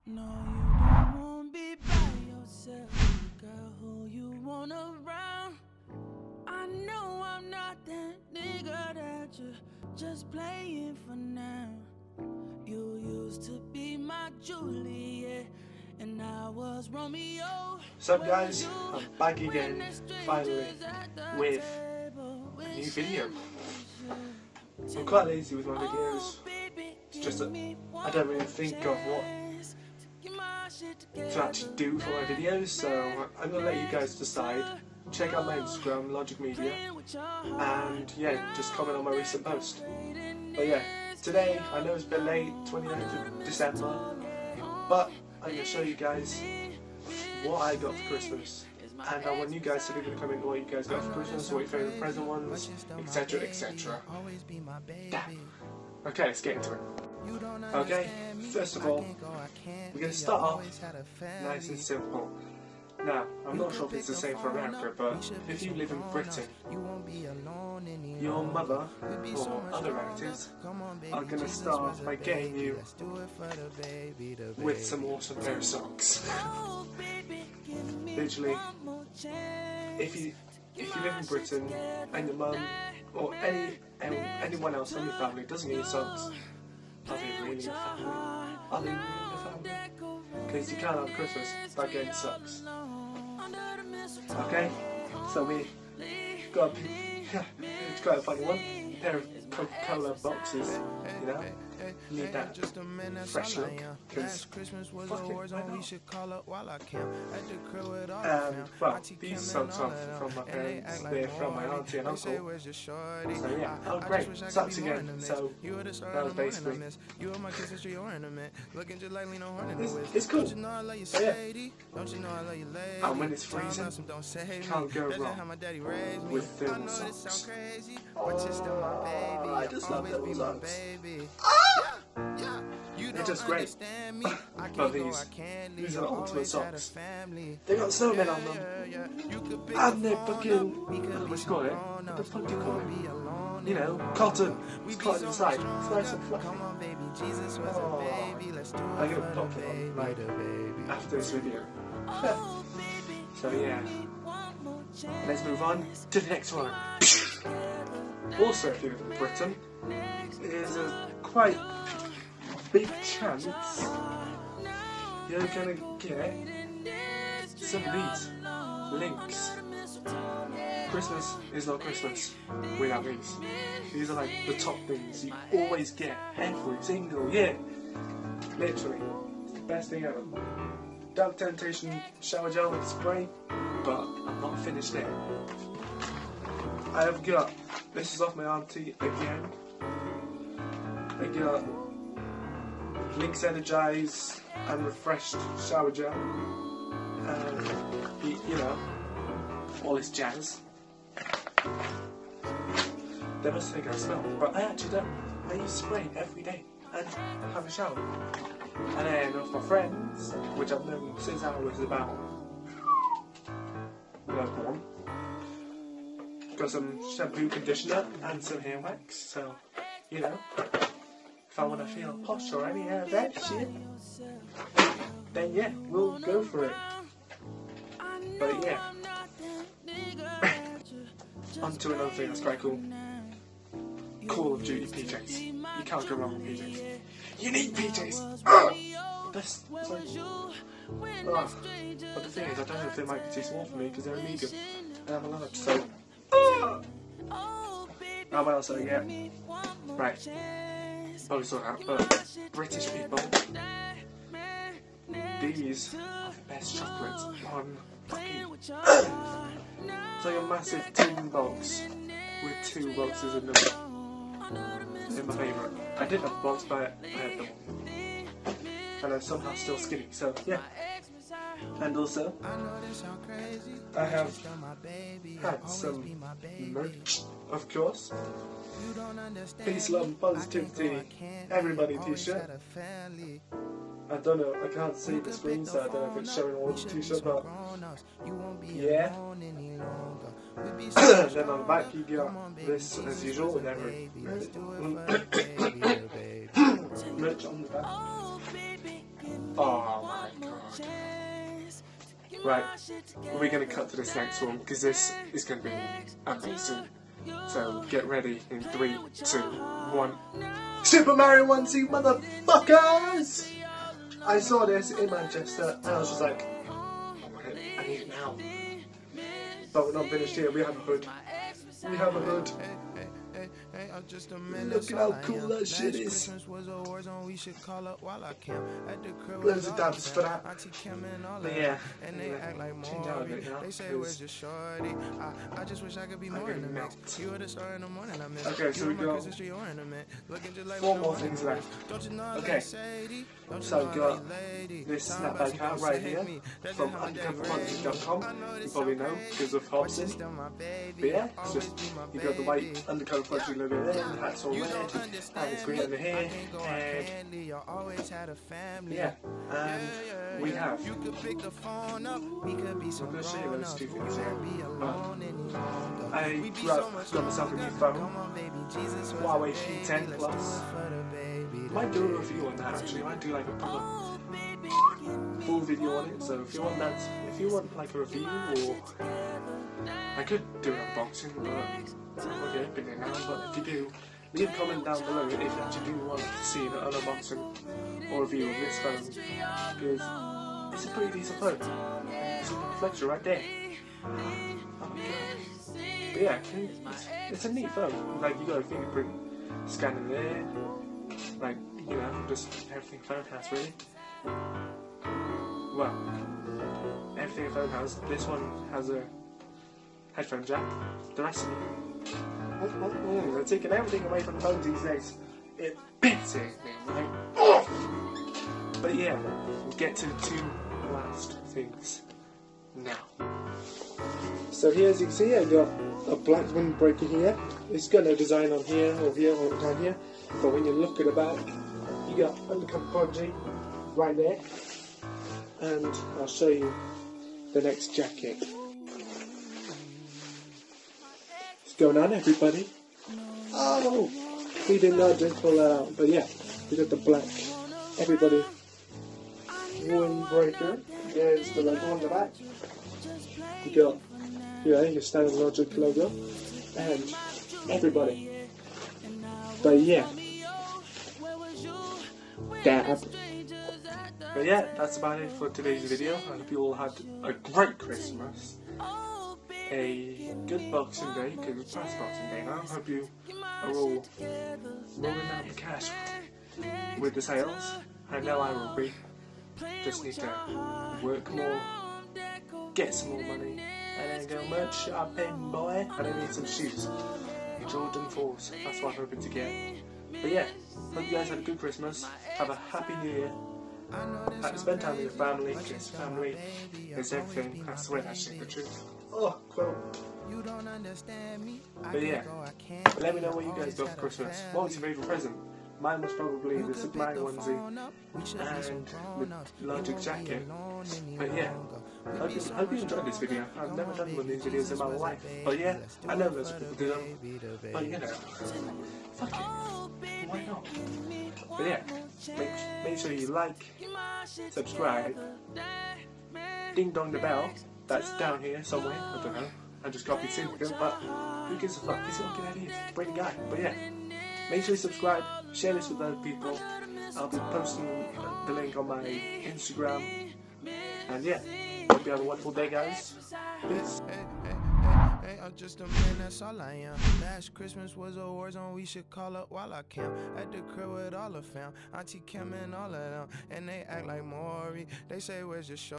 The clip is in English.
No, you don't want be by yourself. You got who you want around. I know I'm not that nigga that you're just playing for now. You used to be my Juliet, and I was Romeo. What's up, guys? I'm back again, finally, with a new video. I'm quite lazy with my videos. It's just that I don't really think of what to actually do for my videos, so I'm going to let you guys decide. Check out my Instagram, Logic Media, and yeah, just comment on my recent post. But yeah, today, I know it's a bit late, 29th of December, but I'm going to show you guys what I got for Christmas. And I want you guys to leave in the comment what you guys got for Christmas, what your favourite present was, etc, etc. Okay, let's get into it. Okay, first of all, we're going to start off nice and simple. Now, I'm not sure if it's the same for America, but if you live in Britain, your mother or other relatives are going to start off by getting you with some awesome pair of socks. Literally, if you live in Britain and your mum or anyone else in your family doesn't get you socks, are they really your family? Are they really your family? Because you can't have Christmas without getting socks. Okay, so we got it's quite a funny one. A pair of Coca-Cola boxes, you know. You need that fresh look, because fuck it, why not? Well, these socks are from my parents, they're from my auntie and uncle. So yeah, oh great, socks again. So that was basically it's cool. So yeah, and when it's freezing, you can't go wrong with thermal socks. Oh, I just love thermal socks. They're just great. But these are the ultimate socks. They got snowmen on them. And they're fucking, what do you call it? What the fuck do you call it? You know, cotton. It's cotton inside. It's nice and fluffy. Oh, I'm going to pop it on right after this video. So yeah, let's move on to the next one. Also, if you live in Britain, there's a quite big chance you're gonna get some of these links. Christmas is not Christmas without these. These are like the top things you always get every single year. Literally, it's the best thing ever. Dark Temptation shower gel and spray, but I'm not finished yet. I have got, this is off my auntie again. I got Lynx Energize and Refreshed shower gel, and you know, all this jazz. They must think I smell, but I actually don't. I use spray every day and have a shower. And then with my friends, which I've known since I was about one, got some shampoo, conditioner and some hair wax, so you know, if I want to feel posh or any of that shit, then yeah, we'll go for it. But yeah, on to another thing that's quite cool. Call of Duty PJs. You can't go wrong with PJs. You need PJs! That's like, but the thing is, I don't know if they might be too small for me because they're a medium and I'm a large, so how else do I get? Right. Probably saw that, but British people, these are the best chocolates on fucking earth. It's like a massive tin box with 2 boxes in them. They're my favourite. I did have a box, but I had them all. And I'm somehow still skinny, so yeah. And also, I have had some merch, of course. Peace, love and positivity, everybody t-shirt. I don't know, I can't see the screen, so I don't know if it's showing all the t-shirt, but yeah. Then on the back you got this as usual with every merch on the back. Oh, Right, we're going to cut to this next one because this is going to be amazing. So get ready in 3, 2, 1. Super Mario Onesie, motherfuckers! I saw this in Manchester and I was just like, I need it now. But we're not finished here, we have a hood. We have a hood. Look at how cool that shit is. Loads of dabs for that. But yeah, change out a bit now because I'm gonna melt. Okay, so we got 4 more things left. Okay, so we got this snapback hat right here from undercoverpunching.com. You probably know because of Hobson. But yeah, it's just you got the white undercover punching logo there, the hat's all red, and it's green over here, and yeah, and we have. I'm going to show you those 2 things here. I got myself a new phone, Huawei P10 Plus. Might do a review on that actually. Might do like a full video on it. So if you want that, if you want like a review, or I could do an unboxing, but I'm not going to open it now. But if you do, leave a comment down below if you actually do want to see an unboxing or review of this phone, because it's a pretty decent phone. It's a reflector right there. Oh my god. But yeah, it's a neat phone. Like you got a fingerprint scanner there. Like, you know, just everything a phone has really. Well, everything a phone has. This one has a headphone jack. The rest of them, they're taking everything away from phones these days. It bits it, right? Oh! But yeah, we'll get to the 2 last things now. So here, as you can see, I got a black windbreaker here. It's got no design on here or here or down here. But when you look at the back, you got Undercover Prodigy right there. And I'll show you the next jacket. What's going on, everybody? Oh! We didn't know I didn't pull that out. But yeah, we got the black everybody windbreaker. There's the logo on the back. You got, your Standard Logic logo. And everybody. But yeah. Dab. But yeah, that's about it for today's video. I hope you all had a great Christmas, a good Boxing Day, because it's past Boxing Day now. I hope you are all rolling out the cash with the sales. I know I will be. Just need to work more, get some more money, and then go merch shopping, boy. And I need some shoes. Jordan 4s, that's what I'm hoping to get. But yeah, hope you guys had a good Christmas. Have a happy New Year. Spend time with your family, because family is everything. I swear that's the truth. Oh, quote. But yeah, let me know what you guys got for Christmas. What was your favourite present? Mine was probably the Super Mario onesie and the Logic jacket. But yeah, hope you enjoyed this video. I've never done one of these videos in my life. But yeah, I know those people do them. But you know, fuck it. Why not? But yeah, make sure you like, subscribe, ding dong the bell. That's down here somewhere. I don't know. I just copied Supergirl, but who gives a fuck? He's not good ideas. Brilliant guy. But yeah, make sure you subscribe, share this with other people. I'll be posting the link on my Instagram. And yeah, hope you have a wonderful day, guys. Peace. Hey, I'm just a man, that's all I am. Last Christmas was a war zone, we should call up while I camp. At the crib with all the fam, Auntie Kim and all of them. And they act like Maury, they say, where's your show?